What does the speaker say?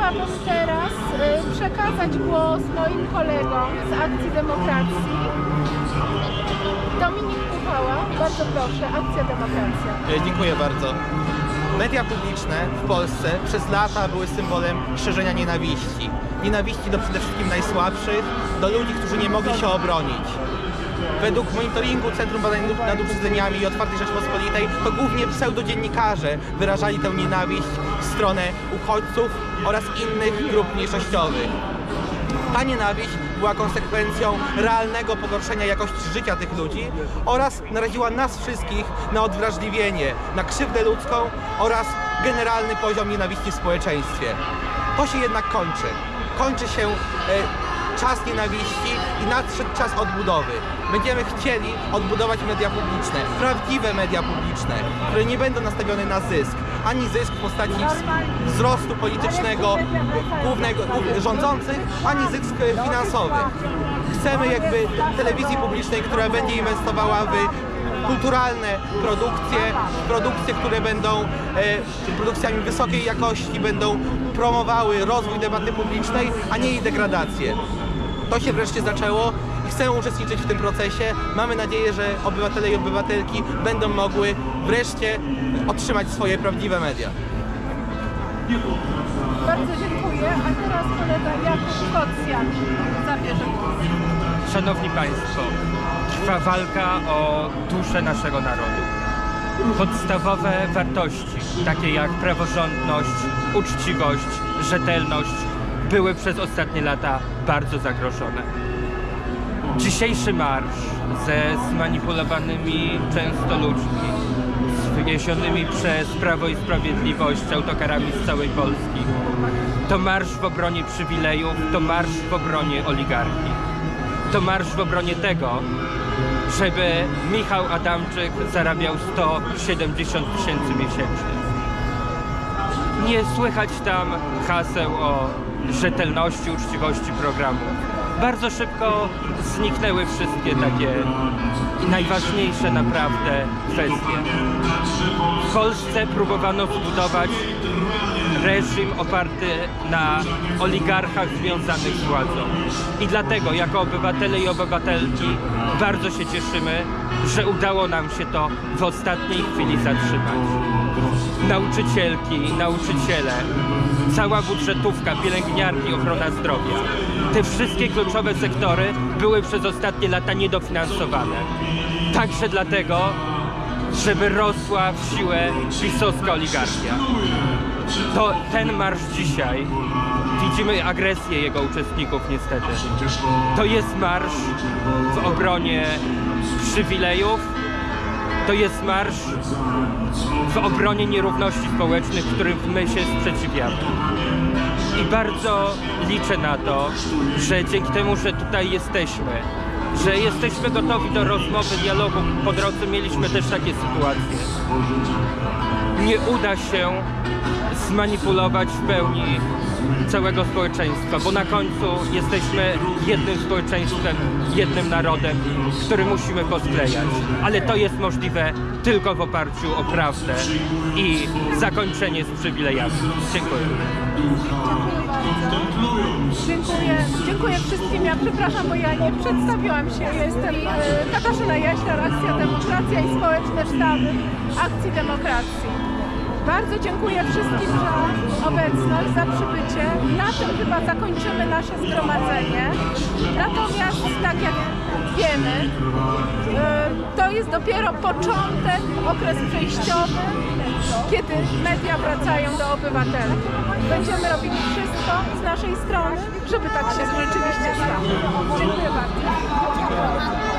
chciałabym teraz przekazać głos moim kolegom z Akcji Demokracji. Dominik Kuchała, bardzo proszę, Akcja Demokracja. Dziękuję bardzo. Media publiczne w Polsce przez lata były symbolem szerzenia nienawiści. Nienawiści do przede wszystkim najsłabszych, do ludzi, którzy nie mogli się obronić. Według monitoringu Centrum Badań nad Uprzedzeniami i Otwartej Rzeczpospolitej to głównie pseudodziennikarze wyrażali tę nienawiść w stronę uchodźców oraz innych grup mniejszościowych. Ta nienawiść była konsekwencją realnego pogorszenia jakości życia tych ludzi oraz naraziła nas wszystkich na odwrażliwienie, na krzywdę ludzką oraz generalny poziom nienawiści w społeczeństwie. To się jednak kończy. Kończy się czas nienawiści i nadszedł czas odbudowy. Będziemy chcieli odbudować media publiczne, prawdziwe media publiczne, które nie będą nastawione na zysk, ani zysk w postaci wzrostu politycznego rządzących, ani zysk finansowy. Chcemy jakby telewizji publicznej, która będzie inwestowała w kulturalne produkcje, które będą produkcjami wysokiej jakości, będą promowały rozwój debaty publicznej, a nie jej degradację. To się wreszcie zaczęło i chcę uczestniczyć w tym procesie. Mamy nadzieję, że obywatele i obywatelki będą mogły wreszcie otrzymać swoje prawdziwe media. Bardzo dziękuję, a teraz kolega Jakub Kocjan zabierze głos. Szanowni Państwo, trwa walka o duszę naszego narodu. Podstawowe wartości, takie jak praworządność, uczciwość, rzetelność, były przez ostatnie lata bardzo zagrożone. Dzisiejszy marsz ze zmanipulowanymi często ludźmi, wyniesionymi przez Prawo i Sprawiedliwość autokarami z całej Polski, to marsz w obronie przywilejów, to marsz w obronie oligarchii. To marsz w obronie tego, żeby Michał Adamczyk zarabiał 170 000 miesięcznie. Nie słychać tam haseł o rzetelności, uczciwości programu. Bardzo szybko zniknęły wszystkie takie najważniejsze naprawdę kwestie. W Polsce próbowano zbudować reżim oparty na oligarchach związanych z władzą. I dlatego jako obywatele i obywatelki bardzo się cieszymy, że udało nam się to w ostatniej chwili zatrzymać. Nauczycielki, nauczyciele, cała budżetówka, pielęgniarki, ochrona zdrowia. Te wszystkie kluczowe sektory były przez ostatnie lata niedofinansowane. Także dlatego, żeby rosła w siłę pisowska oligarchia. To ten marsz dzisiaj, widzimy agresję jego uczestników niestety. To jest marsz w obronie przywilejów, to jest marsz w obronie nierówności społecznych, którym my się sprzeciwiamy. I bardzo liczę na to, że dzięki temu, że tutaj jesteśmy, że jesteśmy gotowi do rozmowy, dialogu. Po drodze mieliśmy też takie sytuacje. Nie uda się zmanipulować w pełni całego społeczeństwa, bo na końcu jesteśmy jednym społeczeństwem, jednym narodem, który musimy posklejać. Ale to jest możliwe tylko w oparciu o prawdę i zakończenie z przywilejami. Dziękuję. Dziękuję wszystkim. Ja przepraszam, bo ja nie przedstawiłam się. Ja jestem Katarzyna Jaślar, Akcja Demokracja i Społeczne Sztaby Akcji Demokracji. Bardzo dziękuję wszystkim za obecność, za przybycie. Na tym chyba zakończymy nasze zgromadzenie. Natomiast, tak jak wiemy, to jest dopiero początek, okres przejściowy, kiedy media wracają do obywateli. Będziemy robili wszystko z naszej strony, żeby tak się rzeczywiście stało. Dziękuję bardzo.